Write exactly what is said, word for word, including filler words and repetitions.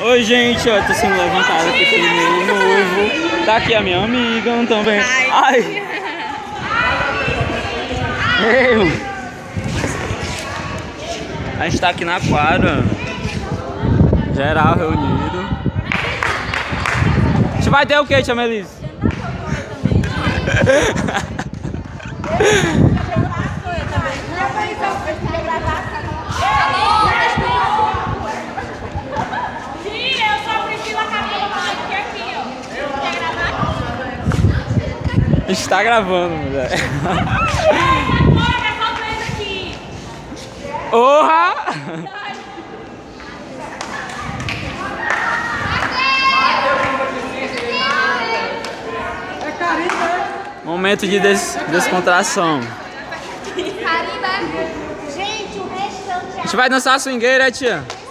Oi, gente, ó, tô sendo levantado aqui pelo meu noivo. Tá aqui a minha amiga também. Ai! Ai. Ei, a gente tá aqui na quadra. Geral reunido. A gente vai ter o que, tia Melissa? A gente tá gravando, mulher. Orra! Momento de des descontração. Gente, o restante. A gente vai dançar a swingueira, tia?